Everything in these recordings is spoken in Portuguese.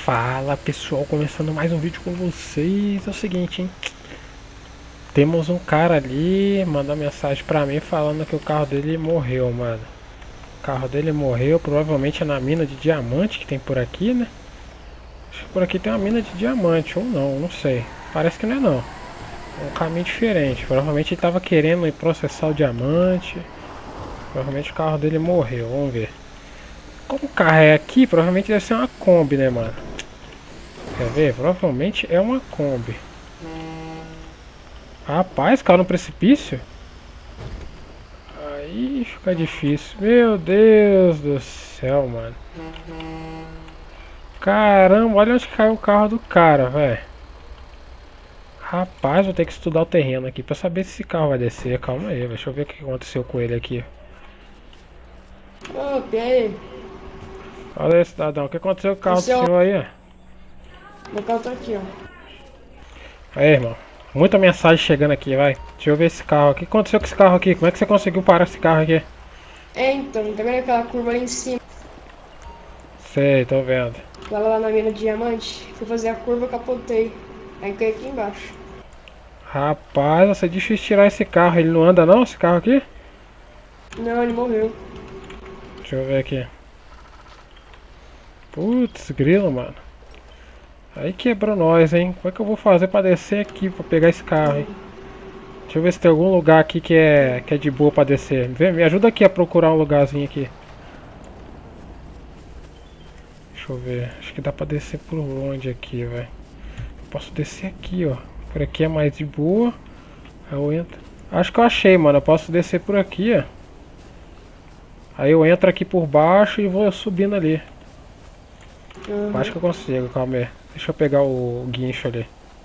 Fala pessoal, começando mais um vídeo com vocês. É o seguinte, hein? Temos um cara ali, mandou mensagem pra mim falando que o carro dele morreu, mano. O carro dele morreu, provavelmente é na mina de diamante que tem por aqui, né? Acho que por aqui tem uma mina de diamante, ou não, não sei. Parece que não é não. É um caminho diferente. Provavelmente ele tava querendo ir processar o diamante. Provavelmente o carro dele morreu, vamos ver. Como o carro é aqui, provavelmente deve ser uma Kombi, né, mano? Quer ver? Provavelmente é uma Kombi. Rapaz, caiu no precipício? Aí fica difícil. Meu Deus do céu, mano. Caramba, olha onde caiu o carro do cara, velho. Rapaz, vou ter que estudar o terreno aqui pra saber se esse carro vai descer. Calma aí, deixa eu ver o que aconteceu com ele aqui. Ô, e aí? Olha aí, cidadão, o que aconteceu com o carro do senhor aí? Meu carro tá aqui, ó. Aí, irmão. Muita mensagem chegando aqui, vai. Deixa eu ver esse carro aqui. O que aconteceu com esse carro aqui? Como é que você conseguiu parar esse carro aqui? Então, tá vendo aquela curva ali em cima? Sei, tô vendo. Lá na mina de diamante. Fui fazer a curva, capotei. Aí caí aqui embaixo. Rapaz, vai ser difícil tirar esse carro. Ele não anda não, esse carro aqui? Não, ele morreu. Deixa eu ver aqui. Putz, grilo, mano. Aí quebrou nós, hein? Como é que eu vou fazer pra descer aqui, pra pegar esse carro, hein? Deixa eu ver se tem algum lugar aqui que é de boa pra descer. Me ajuda aqui a procurar um lugarzinho aqui. Deixa eu ver. Acho que dá pra descer por onde aqui, velho? Posso descer aqui, ó. Por aqui é mais de boa. Aí eu entro. Acho que eu achei, mano. Eu posso descer por aqui, ó. Aí eu entro aqui por baixo e vou subindo ali. Acho que eu consigo, calma aí. Deixa eu pegar o guincho ali.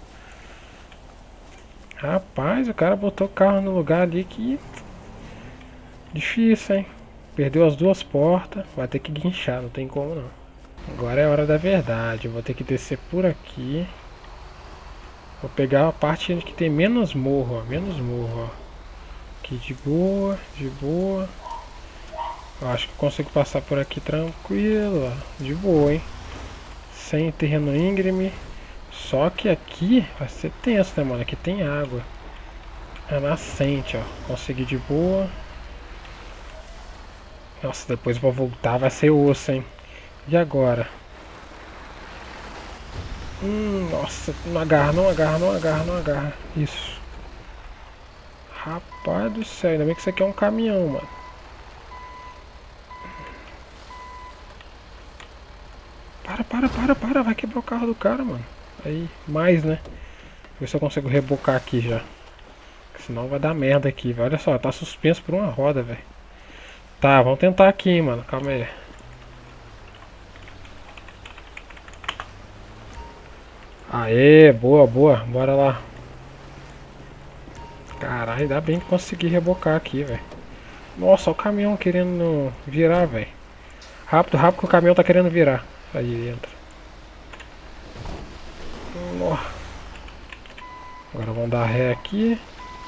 Rapaz, o cara botou o carro no lugar ali que... Difícil, hein? Perdeu as duas portas. Vai ter que guinchar, não tem como não. Agora é a hora da verdade. Eu vou ter que descer por aqui. Vou pegar a parte que tem menos morro, ó. Menos morro, ó. Aqui de boa, de boa. Eu acho que eu consigo passar por aqui tranquilo, ó. De boa, hein? Sem terreno íngreme. Só que aqui vai ser tenso, né, mano? Aqui tem água. É nascente, ó. Consegui de boa. Nossa, depois pra voltar vai ser osso, hein? E agora? Nossa, não agarra, não agarra, não agarra, não agarra. Isso. Rapaz do céu, ainda bem que isso aqui é um caminhão, mano. Para, vai quebrar o carro do cara, mano. Aí, mais, né? Ver se eu consigo rebocar aqui já. Senão vai dar merda aqui, velho. Olha só, tá suspenso por uma roda, velho. Tá, vamos tentar aqui, hein, mano. Calma aí. Aê, boa, boa. Bora lá. Caralho, ainda bem que consegui rebocar aqui, velho. Nossa, olha o caminhão querendo virar, velho. Rápido, rápido que o caminhão tá querendo virar. Aí entra. Agora vamos dar ré aqui.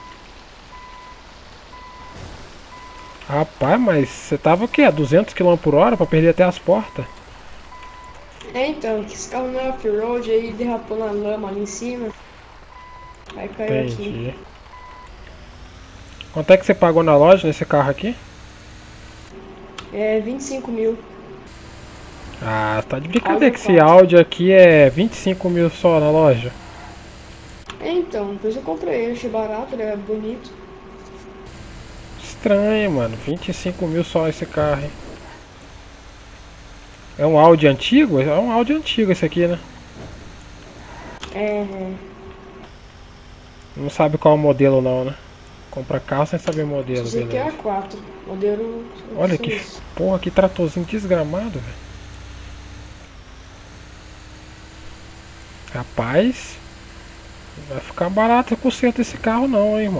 Rapaz, mas você tava o quê? A 200 km/h pra perder até as portas? Então, que esse carro não é off-road, aí derrapou na lama ali em cima. Aí caiu Entendi. aqui. Quanto é que você pagou na loja nesse carro aqui? É 25 mil. Ah, tá de brincadeira que esse áudio aqui é 25 mil só na loja. Então, depois eu comprei ele, achei barato, ele é bonito. Estranho, mano. 25 mil só esse carro, hein? É um Audi antigo? É um Audi antigo esse aqui, né? É. Não sabe qual é o modelo não, né? Compra carro sem saber modelo, Esse aqui é beleza. A4, modelo... Olha que porra, que tratorzinho desgramado, velho. Rapaz, vai ficar barato o conserto desse carro não, hein, irmão.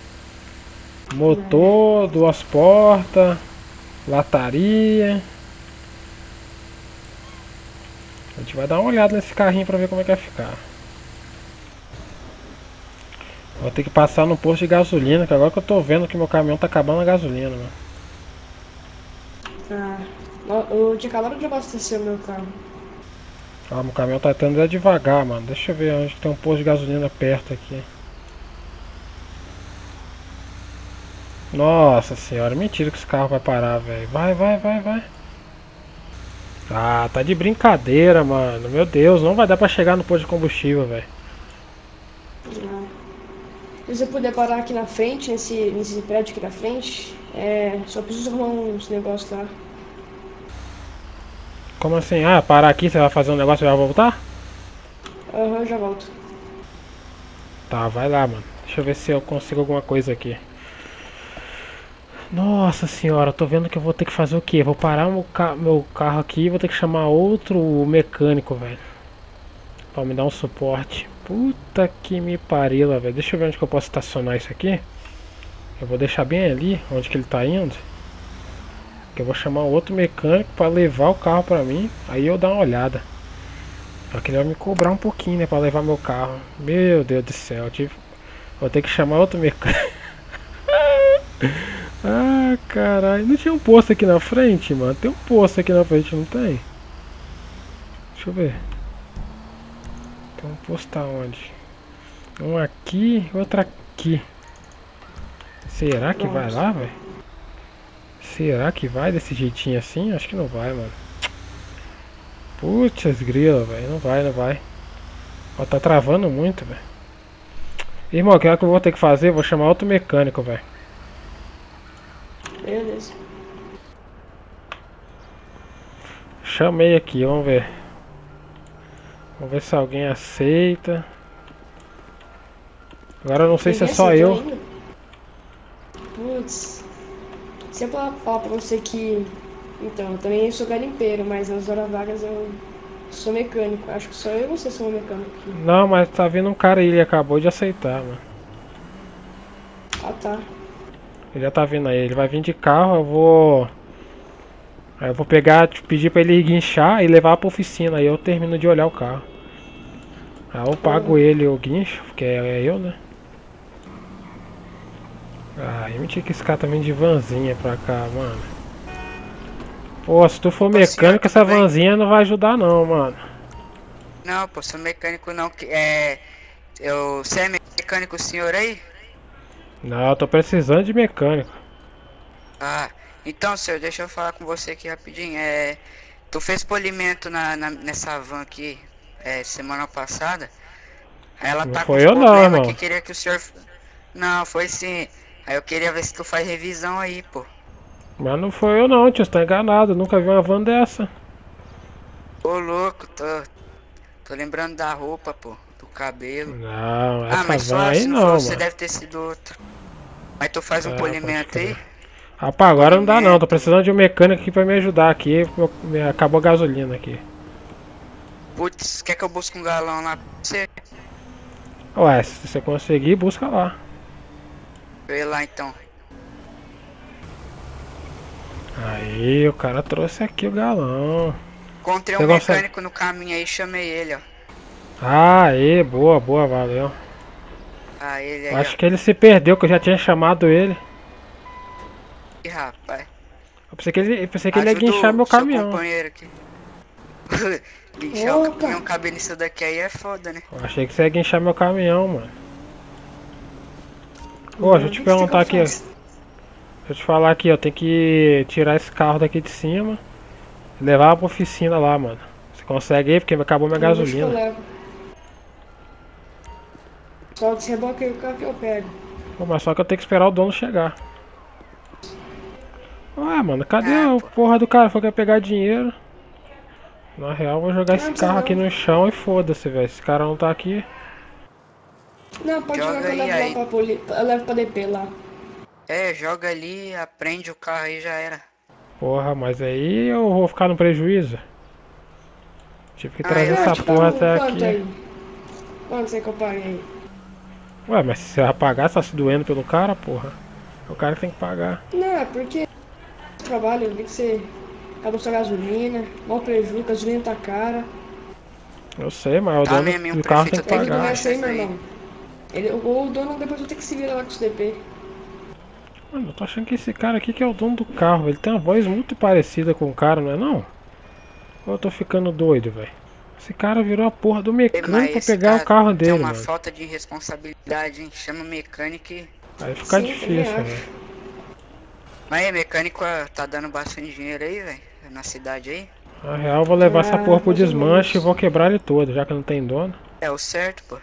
Motor, duas portas, lataria. A gente vai dar uma olhada nesse carrinho pra ver como é que vai ficar. Vou ter que passar no posto de gasolina, que agora que eu tô vendo que meu caminhão tá acabando a gasolina, mano. Ah, eu tinha acabado de abastecer o meu carro. Ah, meu caminhão tá tentando ir devagar, mano. Deixa eu ver onde tem um posto de gasolina perto aqui. Nossa senhora, mentira que esse carro vai parar, velho. Vai, vai, vai, vai. Ah, tá de brincadeira, mano. Meu Deus, não vai dar pra chegar no posto de combustível, velho. Se você puder parar aqui na frente, nesse prédio aqui na frente, só preciso arrumar uns negócios lá. Como assim? Ah, parar aqui, você vai fazer um negócio e vai voltar? Aham, já volto. Tá, vai lá, mano. Deixa eu ver se eu consigo alguma coisa aqui. Nossa senhora, tô vendo que eu vou ter que fazer o quê? Vou parar meu carro aqui e vou ter que chamar outro mecânico, velho. Pra me dar um suporte. Puta que me parila, velho. Deixa eu ver onde que eu posso estacionar isso aqui. Eu vou deixar bem ali, onde que ele tá indo. Que eu vou chamar outro mecânico pra levar o carro pra mim. Aí eu dar uma olhada. Só que ele vai me cobrar um pouquinho, né, pra levar meu carro. Meu Deus do céu, vou ter que chamar outro mecânico. Ah, caralho. Não tinha um posto aqui na frente, mano? Tem um posto aqui na frente, não tem? Deixa eu ver. Tem um posto aonde? Um aqui, outro aqui. Será que vai lá, velho? Será que vai desse jeitinho assim? Acho que não vai, mano. Putz, grila, velho. Não vai, não vai. Ó, tá travando muito, velho. Irmão, o que eu vou ter que fazer? Vou chamar outro mecânico, velho. Beleza. Chamei aqui, vamos ver. Vamos ver se alguém aceita. Agora eu não sei se é só eu. Ainda? Putz. Se eu falar pra você que... Então, eu também sou garimpeiro, mas nas horas vagas eu sou mecânico. Acho que só eu e você somos mecânico aqui. Não, mas tá vindo um cara aí, ele acabou de aceitar, mano. Ah, tá. Ele já tá vindo aí, ele vai vir de carro, eu vou... Aí eu vou pegar, pedir pra ele guinchar e levar pra oficina, aí eu termino de olhar o carro. Aí eu pago ele o guincho, porque é eu, né? Ah, eu menti que esse cara tá vindo de vanzinha pra cá, mano. Pô, se tu for mecânico, essa vanzinha não vai ajudar não, mano. Não, pô, sou mecânico não, você é mecânico senhor aí? Não, eu tô precisando de mecânico. Ah, então senhor, deixa eu falar com você aqui rapidinho, tu fez polimento nessa van aqui, semana passada, aí ela Não tá com foi uns eu não, problemas irmão. que queria que o senhor... Não, foi sim, aí eu queria ver se tu faz revisão aí, pô. Mas não foi eu não, tio, você tá enganado, eu nunca vi uma van dessa. Ô louco, tô lembrando da roupa, pô, do cabelo. Não, Ah, essa mas van só aí se não não, for mano. você deve ter sido outro. Mas tu faz um Pode polimento aí? crer. Rapaz, agora não dá não, tô Polimento. precisando de um mecânico aqui pra me ajudar aqui, acabou a gasolina aqui. Putz, quer que eu busque um galão lá pra você? Ué, se você conseguir, busca lá. Vê lá então. Aí, o cara trouxe aqui o galão. Encontrei Você um consegue? mecânico no caminho aí, chamei ele, ó. Ah, aí, boa, boa, valeu. Ah, ele aí, Acho que ele se perdeu, que eu já tinha chamado ele. ó. Ih, rapaz. Eu pensei que ele ia Ajuda guinchar meu seu caminhão. companheiro aqui. Guinchar o Opa. caminhão cabendo nisso daqui aí é foda, né? Eu achei que você ia guinchar meu caminhão, mano. Ô, deixa eu te perguntar aqui, ó. Deixa eu te falar aqui, ó. Tem que tirar esse carro daqui de cima e levar pra oficina lá, mano. Você consegue aí? Porque acabou minha gasolina. Só desreboca aí o carro que eu pego. Pô, mas só que eu tenho que esperar o dono chegar. Ué, mano, cadê Ah, a pô. porra do cara? Foi que ia pegar dinheiro. Na real, eu vou jogar esse carro aqui no chão e foda-se, velho. Esse cara não tá aqui. Não, pode Joga jogar que eu aí, levo aí. lá eu levo pra DP lá. Joga ali, aprende o carro aí, já era. Porra, mas aí eu vou ficar no prejuízo. Tive que trazer eu essa te porra Quanto até aqui. aí? Quanto você que eu paguei? Ué, mas se você vai pagar, você tá se doendo pelo cara, porra. O cara tem que pagar. Não, é porque trabalho, eu vi que você acabou sua gasolina, mal prejuízo, a gasolina tá cara. Eu sei, mas o Tá dono mesmo, do o carro tem prefeito que Tem que pagar. pagar isso aí, Isso meu aí. irmão. O dono depois vai ter que se virar lá com esse DP. Mano, eu tô achando que esse cara aqui que é o dono do carro. Ele tem uma voz muito parecida com o cara, não é não? Ou eu tô ficando doido, velho? Esse cara virou a porra do mecânico pra Mas pegar o cara carro tem dele, uma mano. falta de responsabilidade, hein? Chama o mecânico e... Aí fica Sim, difícil, também velho. Mas aí, mecânico tá dando bastante dinheiro aí, velho? Na cidade aí? Na real, eu vou levar essa porra pro mais ou desmanche e menos. vou quebrar ele todo, já que não tem dono. É o certo, pô.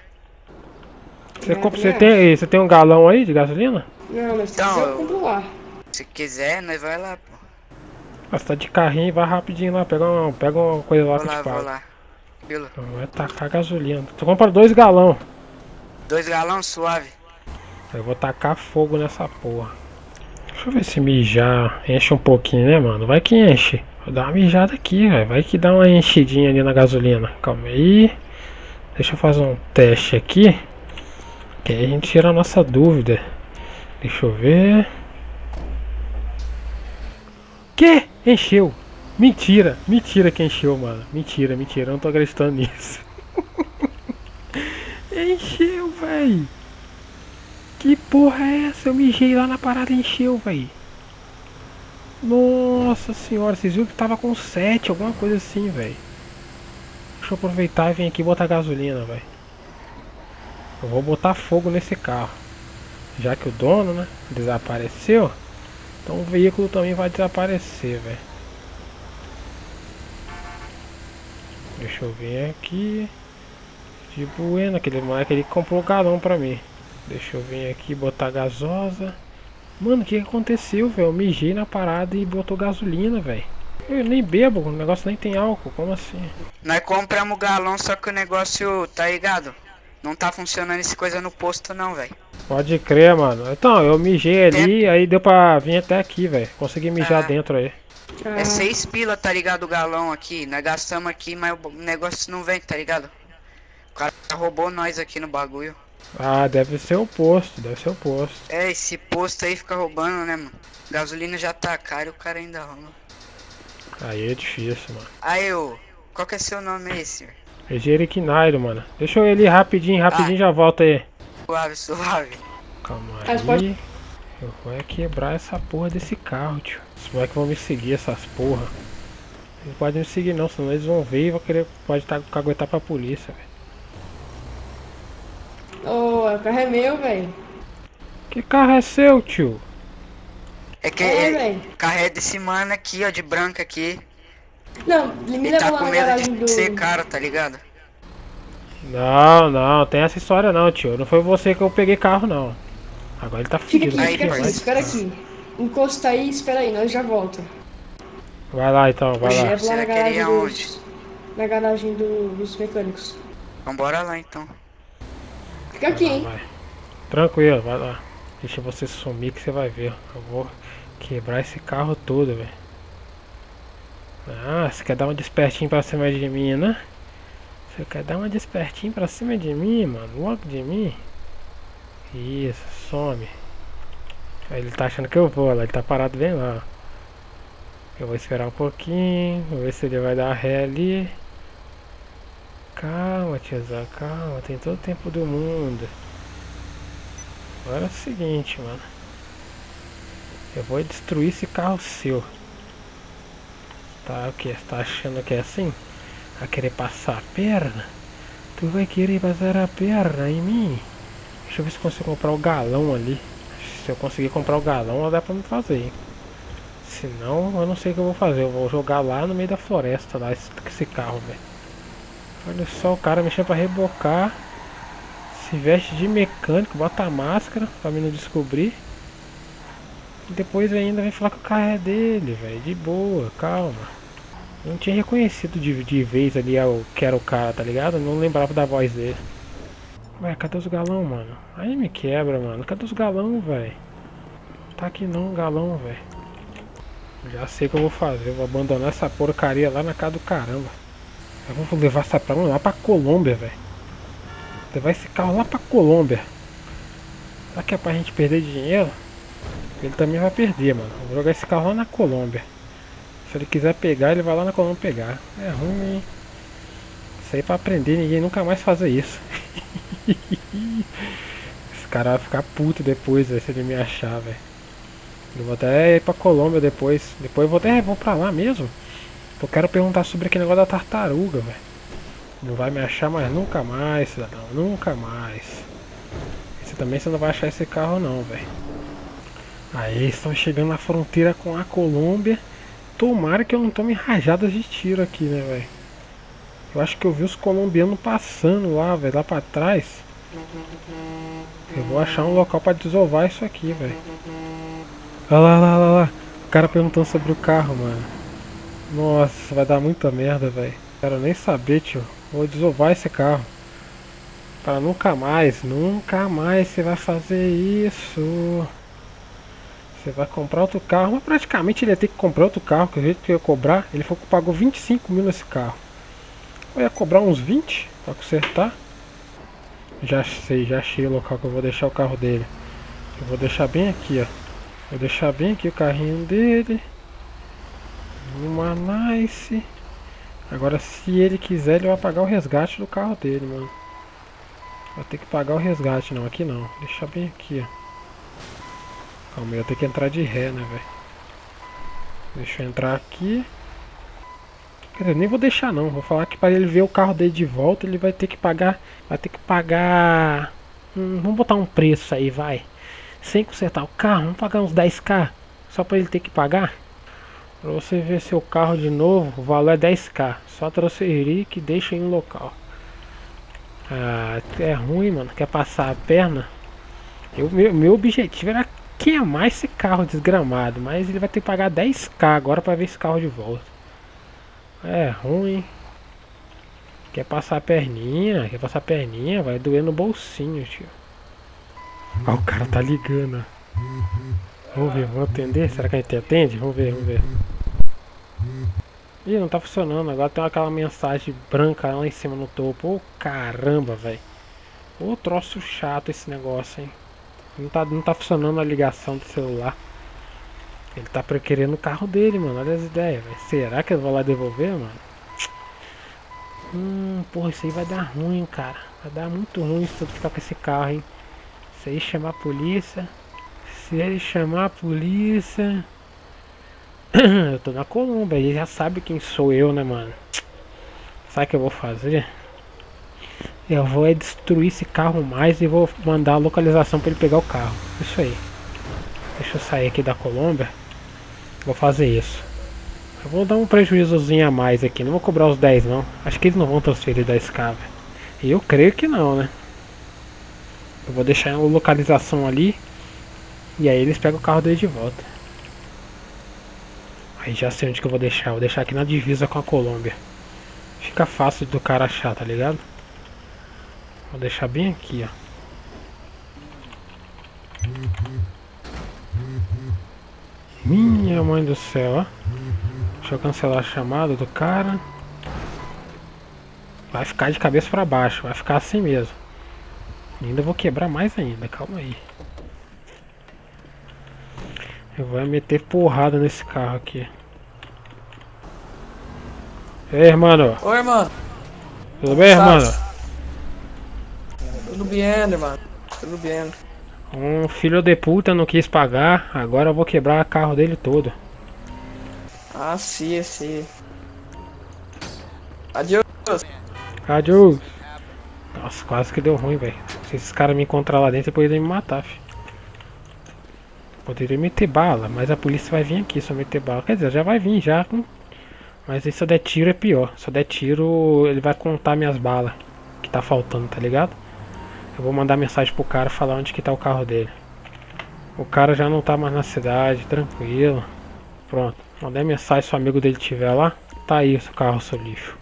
Você tem um galão aí de gasolina? Não, mas se Então, quiser eu eu- compro lá. Se quiser, nós vai lá, pô. Ah, você tá de carrinho, vai rapidinho lá, pega uma coisa lá Vou que eu lá, te vou pago. lá. Tranquilo. Vai tacar gasolina. Tu compra 2 galão. 2 galões suave. Eu vou tacar fogo nessa porra. Deixa eu ver se mijar enche um pouquinho, né, mano? Vai que enche. Vou dar uma mijada aqui, velho. Vai que dá uma enchidinha ali na gasolina. Calma aí. Deixa eu fazer um teste aqui. Que aí a gente tira a nossa dúvida. Deixa eu ver. Que? Encheu. Mentira. Mentira que encheu, mano. Mentira, mentira. Eu não tô acreditando nisso. Encheu, velho. Que porra é essa? Eu mijei lá na parada e encheu, velho. Nossa senhora, vocês viram que tava com 7, alguma coisa assim, velho. Deixa eu aproveitar e vir aqui botar gasolina, velho. Eu vou botar fogo nesse carro. Já que o dono, né, desapareceu. Então o veículo também vai desaparecer, velho. Deixa eu vir aqui. De buena, aquele moleque ele comprou o galão pra mim. Deixa eu vir aqui botar gasosa. Mano, o que aconteceu, velho? Eu mijei na parada e botou gasolina, velho. Eu nem bebo, o negócio nem tem álcool, como assim? Nós compramos galão, só que o negócio, tá ligado? Não tá funcionando essa coisa no posto não, velho. Pode crer, mano. Então, eu mijei ali, aí deu pra vir até aqui, velho. Consegui mijar dentro aí. É 6 pila, tá ligado, o galão aqui. Nós gastamos aqui, mas o negócio não vem, tá ligado? O cara roubou nós aqui no bagulho. Ah, deve ser o posto, deve ser o posto. É, esse posto aí fica roubando, né, mano? Gasolina já tá cara e o cara ainda rouba. Aí é difícil, mano. Aí, ô, qual que é seu nome aí, senhor? É Jeriquinairo, mano. Deixa eu ir ali rapidinho, já volto aí. Suave, suave. Calma Mas pode- aí. Eu vou quebrar essa porra desse carro, tio. Os moleques vão me seguir, essas porra. Eles não podem me seguir não, senão eles vão ver e vão querer, pode caguetar pra polícia, velho. Ô, o carro é meu, velho. Que carro é seu, tio? É que É, ele velho. carrega desse mano aqui, ó, de branco aqui. Não, me Ele leva tá lá com na medo garagem de do... ser caro, tá ligado? Não, não, tem essa história não, tio. Não foi você que eu peguei carro, não. Agora ele tá Fica fudido. aqui, Aí, fica aqui, parceiro. espera aqui. Encosta aí, espera aí, nós já volta. Vai lá então, vai Me lá. leva lá Você na vai garagem querer dos... Na garagem dos mecânicos. Vambora lá, então. Fica aqui, hein. Vai. Tranquilo, vai lá. Deixa você sumir que você vai ver. Eu vou quebrar esse carro todo, velho. Ah, você quer dar uma despertinho pra cima de mim, né? Você quer dar uma despertinho pra cima de mim, mano? Logo de mim? Isso, some. Aí ele tá achando que eu vou lá, ele tá parado bem lá. Eu vou esperar um pouquinho, vou ver se ele vai dar ré ali. Calma, tiozão, calma, tem todo o tempo do mundo. Agora é o seguinte, mano. Eu vou destruir esse carro seu. Tá o que? Tá achando que é assim? Vai querer passar a perna? Tu vai querer passar a perna em mim? Deixa eu ver se eu consigo comprar o galão ali. Se eu conseguir comprar o galão, dá pra me fazer, hein? Se não, eu não sei o que eu vou fazer. Eu vou jogar lá no meio da floresta, lá, esse carro, velho. Olha só, o cara mexendo pra rebocar. Se veste de mecânico, bota a máscara pra mim não descobrir. E depois ainda vem falar que o carro é dele, velho. De boa, calma. Eu não tinha reconhecido de vez ali que era o cara, tá ligado? Eu não lembrava da voz dele. Ué, cadê os galão, mano? Aí me quebra, mano. Cadê os galão, velho? Tá aqui não, galão, velho. Já sei o que eu vou fazer. Eu vou abandonar essa porcaria lá na casa do caramba. Eu vou levar essa pra lá pra Colômbia, velho. Levar esse carro lá pra Colômbia. Será que é pra gente perder dinheiro? Ele também vai perder, mano. Vou jogar esse carro lá na Colômbia. Se ele quiser pegar, ele vai lá na Colômbia pegar. É ruim, hein? Isso aí pra aprender, ninguém nunca mais fazer isso. Esse cara vai ficar puto depois, véio, se ele me achar, velho. Eu vou até ir pra Colômbia depois. Depois eu vou pra lá mesmo. Eu quero perguntar sobre aquele negócio da tartaruga, velho. Não vai me achar mais nunca mais, cidadão. Nunca mais. Você também não vai achar esse carro não, velho. Aí estão chegando na fronteira com a Colômbia. Tomara que eu não tome rajadas de tiro aqui, né, velho. Eu acho que eu vi os colombianos passando lá, velho, lá pra trás. Eu vou achar um local pra desovar isso aqui, velho. Olha lá, lá, lá, lá. O cara perguntando sobre o carro, mano. Nossa, vai dar muita merda, velho. Quero nem saber, tio. Vou desovar esse carro. Para nunca mais você vai fazer isso. Você vai comprar outro carro. Mas praticamente ele ia ter que comprar outro carro. Que o jeito que eu ia cobrar, ele falou que pagou 25 mil nesse carro. Eu ia cobrar uns 20 para consertar. Já sei, já achei o local que eu vou deixar o carro dele. Eu vou deixar bem aqui, ó. Vou deixar bem aqui o carrinho dele. Uma nice. Agora se ele quiser, ele vai pagar o resgate do carro dele, mano. Vai ter que pagar o resgate, não, aqui não. Deixa bem aqui, ó. Calma aí, eu tenho que entrar de ré, né, velho. Deixa eu entrar aqui. Quer dizer, nem vou deixar não. Vou falar que para ele ver o carro dele de volta, ele vai ter que pagar. Vai ter que pagar. Vamos botar um preço aí, vai. Sem consertar o carro, vamos pagar uns 10k. Só para ele ter que pagar. Para você ver seu carro de novo, o valor é 10k. Só transferir que deixa em um local. Ah, é ruim, mano. Quer passar a perna? Meu objetivo era queimar esse carro desgramado. Mas ele vai ter que pagar 10k agora para ver esse carro de volta. É ruim. Quer passar a perninha? Quer passar a perninha? Vai doer no bolsinho, tio. Ah, o cara tá ligando. Vamos ver, vamos atender? Será que a gente atende? Vamos ver, vamos ver. Ih, não tá funcionando. Agora tem aquela mensagem branca lá em cima no topo. Ô, caramba, velho. Ô, troço chato esse negócio, hein. Não tá funcionando a ligação do celular. Ele tá querendo o carro dele, mano. Olha as ideias, velho. Será que eu vou lá devolver, mano? Porra, isso aí vai dar ruim, cara. Vai dar muito ruim se tu ficar com esse carro, hein. Se ele chamar a polícia. Se ele chamar a polícia. Eu tô na Colômbia. Ele já sabe quem sou eu, né, mano. Sabe o que eu vou fazer? Eu vou destruir esse carro mais e vou mandar a localização pra ele pegar o carro. Isso aí. Deixa eu sair aqui da Colômbia. Vou fazer isso. Eu vou dar um prejuízozinho a mais aqui. Não vou cobrar os 10 não. Acho que eles não vão transferir 10k, velho. E eu creio que não, né? Eu vou deixar a localização ali. E aí eles pegam o carro dele de volta. Aí já sei onde que eu vou deixar. Vou deixar aqui na divisa com a Colômbia. Fica fácil do cara achar, tá ligado? Vou deixar bem aqui, ó. Minha mãe do céu, ó. Deixa eu cancelar a chamada do cara. Vai ficar de cabeça pra baixo. Vai ficar assim mesmo. E ainda vou quebrar mais ainda. Calma aí. Eu vou meter porrada nesse carro aqui. Ei, irmão. Oi, irmão. Tudo bem, irmão? Tudo bem, irmão. Tudo bem. Um filho de puta não quis pagar. Agora eu vou quebrar o carro dele todo. Ah, sim, sim. Adeus. Adeus. Nossa, quase que deu ruim, velho. Se esses caras me encontrar lá dentro, poderiam me matar, filho. Poderia meter bala, mas a polícia vai vir aqui se eu meter bala. Quer dizer, já vai vir já. Mas se eu der tiro é pior. Se eu der tiro, ele vai contar minhas balas que tá faltando, tá ligado? Eu vou mandar mensagem pro cara falar onde que tá o carro dele. O cara já não tá mais na cidade, tranquilo. Pronto, mandei mensagem se o amigo dele estiver lá. Tá aí o carro, seu lixo.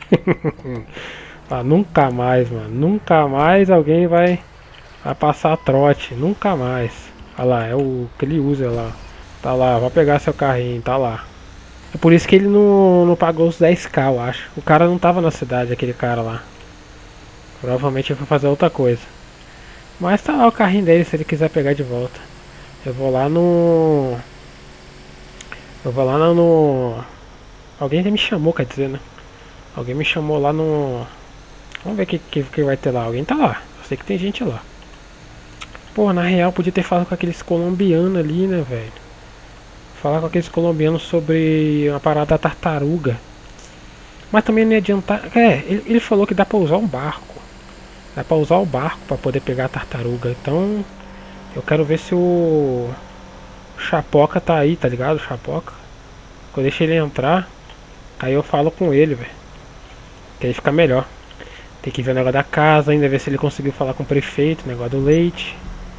Ah, nunca mais, mano. Nunca mais alguém vai passar trote. Nunca mais. Olha lá, é o que ele usa lá. Tá lá, vai pegar seu carrinho, tá lá. É por isso que ele não pagou os 10k, eu acho. O cara não tava na cidade, aquele cara lá. Provavelmente ele foi fazer outra coisa. Mas tá lá o carrinho dele, se ele quiser pegar de volta. Eu vou lá no... Alguém me chamou, quer dizer, né? Alguém me chamou lá no... Vamos ver o que vai ter lá. Alguém tá lá. Eu sei que tem gente lá. Pô, na real podia ter falado com aqueles colombianos ali, né, velho? Falar com aqueles colombianos sobre uma parada da tartaruga. Mas também não ia adiantar. É, ele falou que dá pra usar um barco. Dá pra usar o barco pra poder pegar a tartaruga. Então eu quero ver se o Chapoca tá aí, tá ligado? O Chapoca. Quando eu deixo ele entrar, aí eu falo com ele, velho. Que aí fica melhor. Tem que ver o negócio da casa ainda, ver se ele conseguiu falar com o prefeito, o negócio do leite.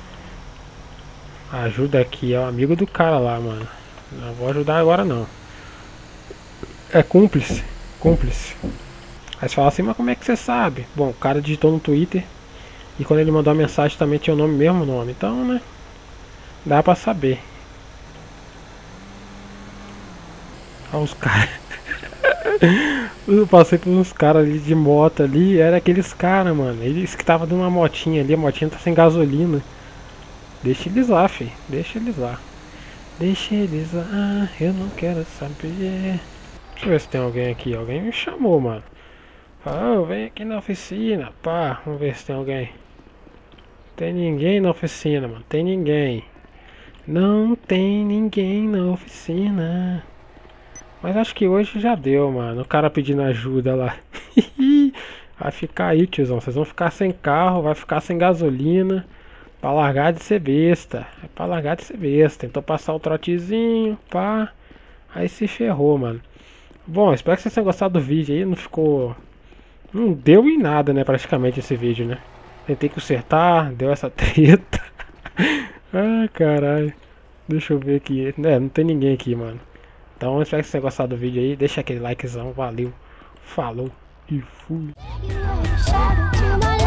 Ajuda aqui, é o amigo do cara lá, mano. Não vou ajudar agora não. É cúmplice. Cúmplice. Aí você fala assim, mas como é que você sabe? Bom, o cara digitou no Twitter. E quando ele mandou a mensagem também tinha o nome, mesmo nome. Então, né? Dá pra saber. Olha os caras. Eu passei por uns caras ali de moto ali. Era aqueles caras, mano. Eles que estavam dando uma motinha ali. A motinha tá sem gasolina. Deixa eles lá, filho. Deixa eles lá. Deixa eles lá. Eu não quero saber. Deixa eu ver se tem alguém aqui. Alguém me chamou, mano. Ah, vem aqui na oficina. Pá, vamos ver se tem alguém. Tem ninguém na oficina, mano. Tem ninguém. Não tem ninguém na oficina. Mas acho que hoje já deu, mano. O cara pedindo ajuda lá. Vai ficar aí, tiozão. Vocês vão ficar sem carro, vai ficar sem gasolina. Pra largar de ser besta. É pra largar de ser besta. Tentou passar o trotezinho, pá. Aí se ferrou, mano. Bom, espero que vocês tenham gostado do vídeo aí. Não ficou... Não deu em nada, né, praticamente esse vídeo, né? Tentei consertar, deu essa treta. Ai, caralho. Deixa eu ver aqui. É, não tem ninguém aqui, mano. Então, espero que vocês tenham gostado do vídeo aí. Deixa aquele likezão. Valeu. Falou. E fui.